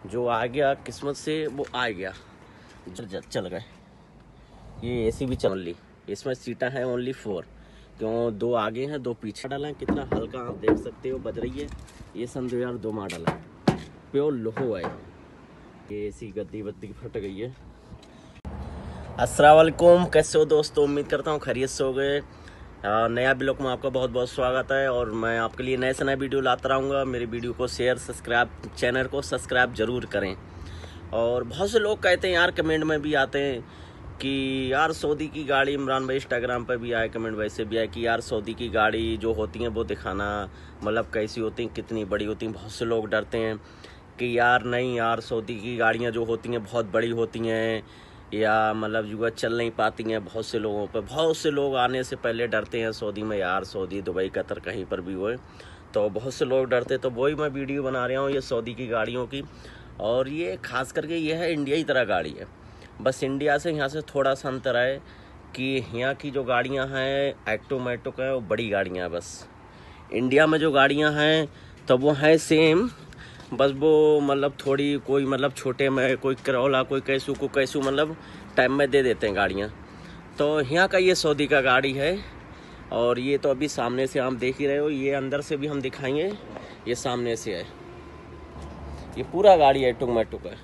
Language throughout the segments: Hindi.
जो आ गया किस्मत से वो आ गया, चल गए। ये एसी भी चल ली, इसमें सीटा है ओनली 4, क्यों 2 आगे हैं 2 पीछे। मॉडल है कितना हल्का आप देख सकते हो, बज रही है। ये सन 2002 मॉडल है, प्योर लोहो है। ये एसी गद्दी वद्दी फट गई है। अस्सलाम वालेकुम, कैसे हो दोस्तों? उम्मीद करता हूँ खैरियत से हो गए। नया ब्लॉग में आपका बहुत बहुत स्वागत है और मैं आपके लिए नए से नए वीडियो लाता रहूँगा। मेरी वीडियो को शेयर सब्सक्राइब, चैनल को सब्सक्राइब ज़रूर करें। और बहुत से लोग कहते हैं यार, कमेंट में भी आते हैं कि यार सऊदी की गाड़ी, इमरान भाई इंस्टाग्राम पर भी आए कमेंट, वैसे भी आए कि यार सऊदी की गाड़ी जो होती हैं वो दिखाना, मतलब कैसी होती हैं, कितनी बड़ी होती हैं। बहुत से लोग डरते हैं कि यार नहीं यार सऊदी की गाड़ियाँ जो होती हैं बहुत बड़ी होती हैं, या मतलब जो चल नहीं पाती हैं। बहुत से लोगों पर, बहुत से लोग आने से पहले डरते हैं सऊदी में, यार सऊदी दुबई कतर कहीं पर भी होए तो बहुत से लोग डरते। तो वही मैं वीडियो बना रहा हूँ ये सऊदी की गाड़ियों की। और ये खास करके ये है इंडिया की तरह गाड़ी है, बस इंडिया से यहाँ से थोड़ा सा अंतर है कि यहाँ की जो गाड़ियाँ हैं ऑटोमेटिक है, वो बड़ी गाड़ियाँ हैं। बस इंडिया में जो गाड़ियाँ हैं तो वो हैं सेम, बस वो मतलब थोड़ी कोई मतलब छोटे में कोई करोला, कोई कैसू को कैसू मतलब टाइम में दे देते हैं गाड़ियाँ। तो यहाँ का ये सऊदी का गाड़ी है। और ये तो अभी सामने से आप देख ही रहे हो, ये अंदर से भी हम दिखाएंगे। ये सामने से है, ये पूरा गाड़ी ऑटोमेटिक है।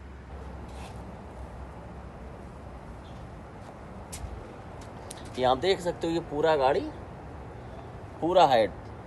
ये आप देख सकते हो, ये पूरा गाड़ी पूरा है।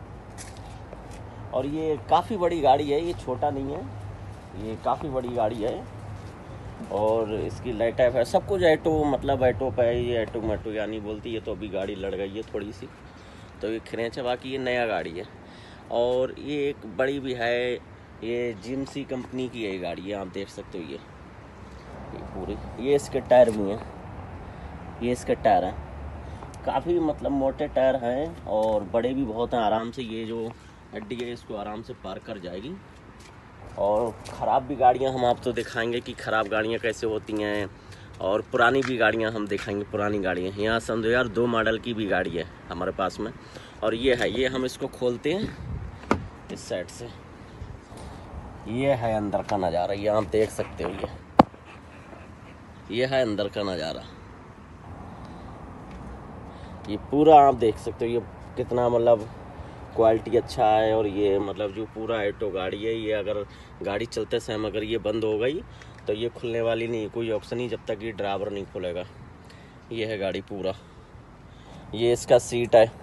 और ये काफ़ी बड़ी गाड़ी है, ये छोटा नहीं है, ये काफ़ी बड़ी गाड़ी है। और इसकी लाइट टाइप है, सब कुछ ऐटो, मतलब ऐटो पे है ये, ऐटो मेटो यानी बोलती है। तो अभी गाड़ी लड़ गई है थोड़ी सी, तो ये खरेंच है। बाकी ये नया गाड़ी है। और ये एक बड़ी भी है, ये जिमसी कंपनी की है गाड़ी है, आप देख सकते हो। ये पूरी, ये इसके टायर भी हैं, ये इसके टायर हैं, काफ़ी मतलब मोटे टायर हैं और बड़े भी बहुत हैं। आराम से ये जो गड्डी है इसको आराम से पार कर जाएगी। और ख़राब भी गाड़ियां हम आपको दिखाएंगे कि ख़राब गाड़ियां कैसे होती हैं। और पुरानी भी गाड़ियां हम दिखाएंगे, पुरानी गाड़ियां। यहाँ सन 2002 मॉडल की भी गाड़ी है हमारे पास में। और ये है, ये हम इसको खोलते हैं इस साइड से, ये है अंदर का नज़ारा। ये आप देख सकते हो, ये है अंदर का नज़ारा। ये पूरा आप देख सकते हो, ये कितना मतलब क्वालिटी अच्छा है। और ये मतलब जो पूरा ऑटो गाड़ी है, ये अगर गाड़ी चलते समय अगर ये बंद हो गई तो ये खुलने वाली नहीं, कोई ऑप्शन नहीं जब तक ये ड्राइवर नहीं खोलेगा। ये है गाड़ी पूरा, ये इसका सीट है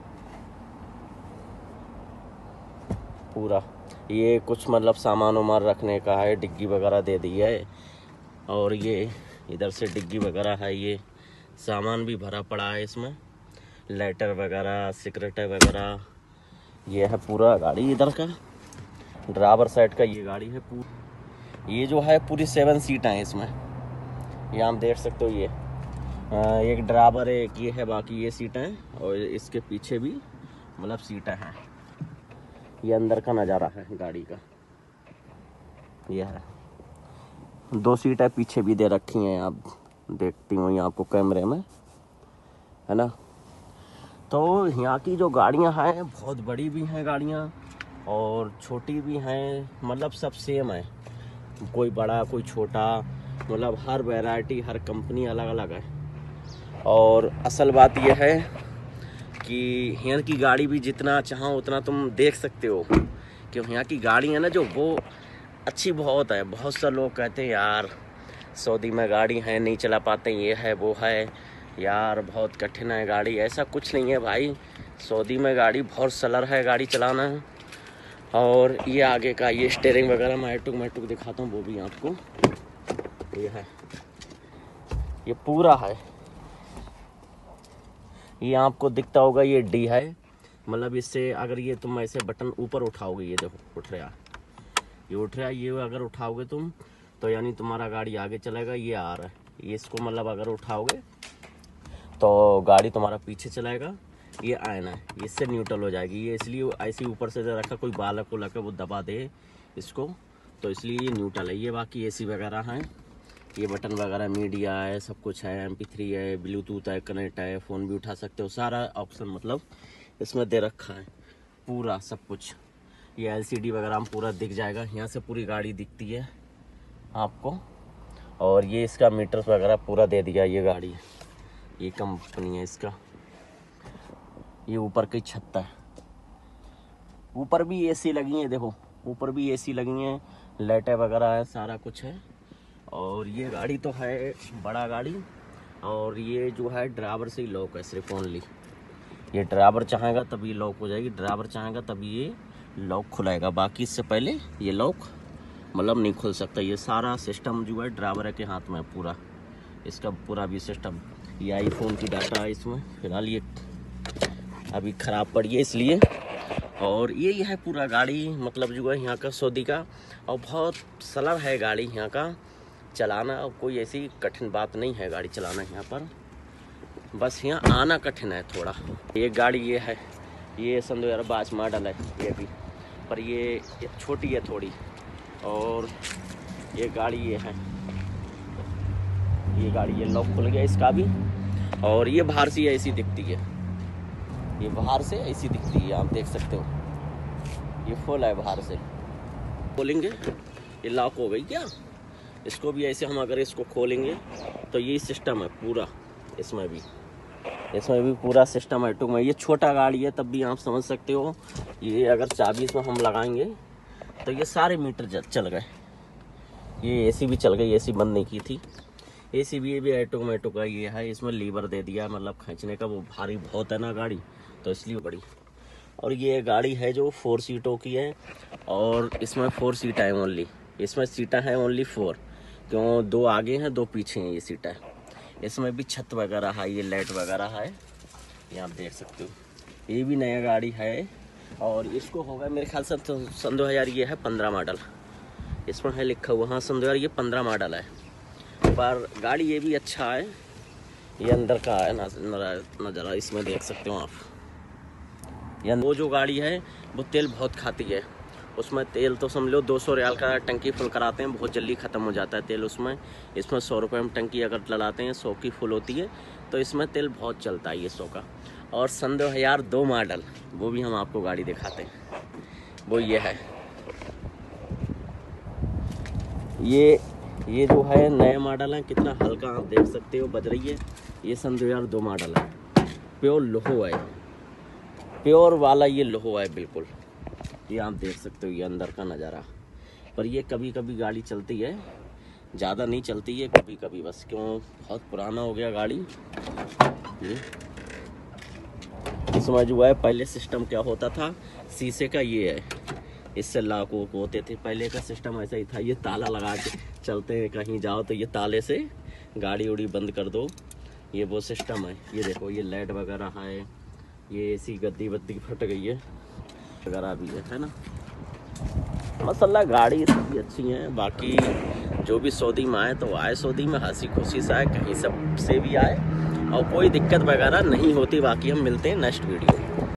पूरा। ये कुछ मतलब सामान वामान रखने का है, डिग्गी वगैरह दे दी है। और ये इधर से डिग्गी वगैरह है, ये सामान भी भरा पड़ा है इसमें, लाइटर वगैरह, सिगरेट वगैरह। ये है पूरा गाड़ी इधर का, ड्राइवर साइड का ये गाड़ी है पूरी। ये जो है पूरी 7 सीटें हैं इसमें, ये आप देख सकते हो। ये एक ड्राइवर है, एक ये है, बाकी ये सीटें हैं। और इसके पीछे भी मतलब सीटें हैं। ये अंदर का नज़ारा है गाड़ी का, ये है। 2 सीटें पीछे भी दे रखी हैं, आप देखती हो ये आपको कैमरे में, है ना। तो यहाँ की जो गाड़ियाँ हैं बहुत बड़ी भी हैं गाड़ियाँ और छोटी भी हैं, मतलब सब सेम है, कोई बड़ा कोई छोटा, मतलब हर वैरायटी, हर कंपनी अलग अलग है। और असल बात यह है कि यहाँ की गाड़ी भी जितना चाहो उतना तुम देख सकते हो, कि यहाँ की गाड़ी है ना जो, वो अच्छी बहुत है। बहुत से लोग कहते हैं यार सऊदी में गाड़ी है नहीं चला पाते, ये है वो है, यार बहुत कठिन है गाड़ी। ऐसा कुछ नहीं है भाई, सऊदी में गाड़ी बहुत सरल है गाड़ी चलाना है। और ये आगे का ये स्टीयरिंग वगैरह मैं ऑटोमेटिक दिखाता हूँ, वो भी आपको। ये है, ये पूरा है, ये आपको दिखता होगा, ये डी है। मतलब इससे अगर ये तुम ऐसे बटन ऊपर उठाओगे, ये देखो उठ रहा, ये उठ रहा है। ये अगर उठाओगे तुम तो यानी तुम्हारा गाड़ी आगे चलेगा। ये आ रहा है, ये इसको मतलब अगर उठाओगे तो गाड़ी तुम्हारा पीछे चलाएगा। ये आयना है, इससे न्यूट्रल हो जाएगी। ये इसलिए ऐसे ऊपर से रखा, कोई बालक को लगा वो दबा दे इसको, तो इसलिए ये न्यूट्रल है। ये बाकी एसी वगैरह हैं, ये बटन वगैरह, मीडिया है, सब कुछ है, MP3 है, ब्लूटूथ है, कनेक्ट है, फ़ोन भी उठा सकते हो, सारा ऑप्शन मतलब इसमें दे रखा है, पूरा सब कुछ। ये LCD वगैरह में पूरा दिख जाएगा, यहाँ से पूरी गाड़ी दिखती है आपको। और ये इसका मीटर वगैरह पूरा दे दिया, ये गाड़ी ये कंपनी है इसका। ये ऊपर की छत है, ऊपर भी AC लगी है, देखो ऊपर भी AC लगी है, लाइटें वगैरह है, सारा कुछ है। और ये गाड़ी तो है बड़ा गाड़ी, और ये जो है ड्राइवर से ही लॉक है सिर्फ ओनली। ये ड्राइवर चाहेगा तभी लॉक हो जाएगी, ड्राइवर चाहेगा तभी ये लॉक खुलेगा, बाकी इससे पहले ये लॉक मतलब नहीं खुल सकता। ये सारा सिस्टम जो है ड्राइवर के हाथ में है पूरा, इसका पूरा भी सिस्टम। ये आईफोन की डाटा है इसमें, फिलहाल ये अभी ख़राब पड़ी है इसलिए। और ये है पूरा गाड़ी, मतलब जो है यहाँ का सऊदी का। और बहुत सरल है गाड़ी यहाँ का चलाना, और कोई ऐसी कठिन बात नहीं है गाड़ी चलाना यहाँ पर, बस यहाँ आना कठिन है थोड़ा। ये गाड़ी ये है, ये सन 2022 मॉडल है ये भी, पर ये छोटी है थोड़ी। और ये गाड़ी ये है, ये गाड़ी ये लॉक खुल गया इसका भी। और ये बाहर से ऐसी दिखती है, ये बाहर से ऐसी दिखती है, आप देख सकते हो। ये फुल है बाहर से, खोलेंगे ये लॉक हो गई क्या। इसको भी ऐसे हम अगर इसको खोलेंगे तो ये सिस्टम है पूरा, इसमें भी पूरा सिस्टम है टू में। ये छोटा गाड़ी है तब भी आप समझ सकते हो। ये अगर चाबी इसमें हम लगाएंगे तो ये सारे मीटर चल गए। ये AC भी चल गई, AC बंद नहीं की थी। AC भी ये भी ऑटोमेटिक का ये है, इसमें लीवर दे दिया मतलब खींचने का, वो भारी बहुत है ना गाड़ी तो इसलिए बड़ी। और ये गाड़ी है जो 4 सीटों की है, और इसमें 4 सीट है ओनली, इसमें सीटें हैं ओनली 4, क्यों 2 आगे हैं 2 पीछे हैं ये सीटें। इसमें भी छत वगैरह है, ये लाइट वगैरह है, ये आप देख सकते हो। ये भी नया गाड़ी है, और इसको होगा मेरे ख्याल से सन 2000, ये है 15 मॉडल, इसमें है लिखा हुआ, हाँ सन 2000 ये 15 मॉडल है। पर गाड़ी ये भी अच्छा है, ये अंदर का है नज़ारा इसमें देख सकते हो आप। या वो जो गाड़ी है वो तेल बहुत खाती है, उसमें तेल तो समझ लो 200 रियाल का टंकी फुल कराते हैं, बहुत जल्दी ख़त्म हो जाता है तेल उसमें। इसमें 100 रुपये में टंकी अगर डलाते हैं, 100 की फुल होती है, तो इसमें तेल बहुत चलता है ये 100 का। और सन 2002 मॉडल, वो भी हम आपको गाड़ी दिखाते हैं, वो ये है। ये जो है नया मॉडल है, कितना हल्का आप देख सकते हो बज रही है। ये सन 2002 मॉडल है, प्योर लोहो है, प्योर वाला ये लोहो है बिल्कुल। ये आप देख सकते हो ये अंदर का नज़ारा। पर ये कभी कभी गाड़ी चलती है, ज़्यादा नहीं चलती है, कभी कभी बस, क्यों बहुत पुराना हो गया गाड़ी। इसमें जो है पहले सिस्टम क्या होता था, शीशे का ये है, इससे लॉक होते थे, पहले का सिस्टम ऐसा ही था। ये ताला लगा के चलते हैं, कहीं जाओ तो ये ताले से गाड़ी उड़ी बंद कर दो, ये वो सिस्टम है। ये देखो ये लाइट वगैरह है, ये AC गद्दी वद्दी फट गई है वगैरह भी है ना। माशाल्लाह गाड़ी इसकी अच्छी है। बाकी जो भी सऊदी में आए तो आए, सऊदी में हंसी खुशी से आए, कहीं सब से भी आए, और कोई दिक्कत वगैरह नहीं होती। बाकी हम मिलते हैं नेक्स्ट वीडियो में।